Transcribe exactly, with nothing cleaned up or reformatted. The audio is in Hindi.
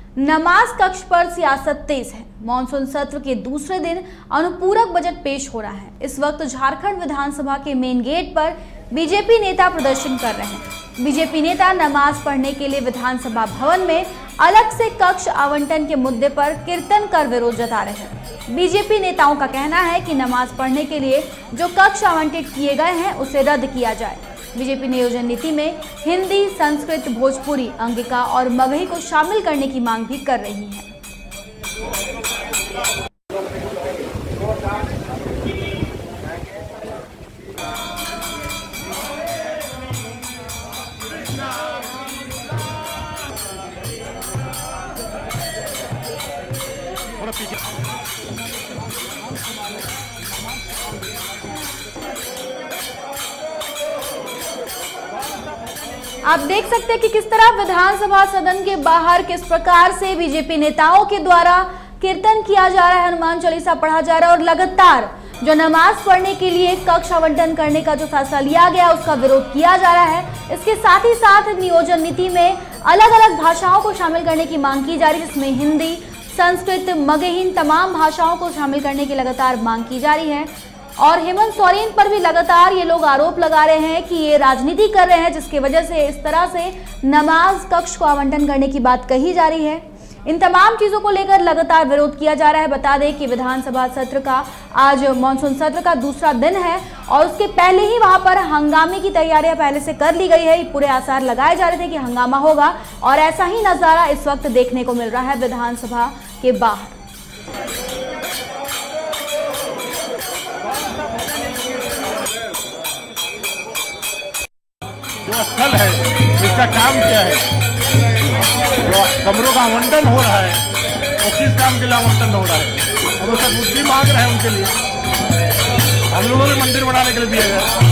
नमाज कक्ष पर सियासत तेज है। मॉनसून सत्र के दूसरे दिन अनुपूरक बजट पेश हो रहा है। इस वक्त झारखंड विधानसभा के मेन गेट पर बीजेपी नेता प्रदर्शन कर रहे हैं। बीजेपी नेता नमाज पढ़ने के लिए विधानसभा भवन में अलग से कक्ष आवंटन के मुद्दे पर कीर्तन कर विरोध जता रहे हैं। बीजेपी नेताओं का कहना है कि नमाज पढ़ने के लिए जो कक्ष आवंटित किए गए हैं उसे रद्द किया जाए। बीजेपी नियोजन नीति में हिंदी, संस्कृत, भोजपुरी, अंगिका और मगही को शामिल करने की मांग भी कर रही है। आप देख सकते हैं कि किस तरह विधानसभा सदन के बाहर किस प्रकार से बीजेपी नेताओं के द्वारा कीर्तन किया जा रहा है, हनुमान चालीसा पढ़ा जा रहा है और लगातार जो नमाज पढ़ने के लिए कक्ष आवंटन करने का जो फैसला लिया गया उसका विरोध किया जा रहा है। इसके साथ ही साथ नियोजन नीति में अलग अलग भाषाओं को शामिल करने की मांग की जा रही है, जिसमें हिंदी, संस्कृत, मगही तमाम भाषाओं को शामिल करने की लगातार मांग की जा रही है। और हेमंत सोरेन पर भी लगातार ये लोग आरोप लगा रहे हैं कि ये राजनीति कर रहे हैं, जिसकी वजह से इस तरह से नमाज कक्ष को आवंटन करने की बात कही जा रही है। इन तमाम चीजों को लेकर लगातार विरोध किया जा रहा है। बता दें कि विधानसभा सत्र का आज मानसून सत्र का दूसरा दिन है और उसके पहले ही वहां पर हंगामे की तैयारियां पहले से कर ली गई है। पूरे आसार लगाए जा रहे थे कि हंगामा होगा और ऐसा ही नजारा इस वक्त देखने को मिल रहा है विधानसभा के बाहर। जो स्थल है इसका काम क्या है, जो कमरों का आवंटन हो रहा है वो किस काम के लिए आवंटन हो रहा है, हम उसका बुद्धि मांग रहे हैं। उनके लिए हम लोगों ने मंदिर बनाने के लिए दिया गया।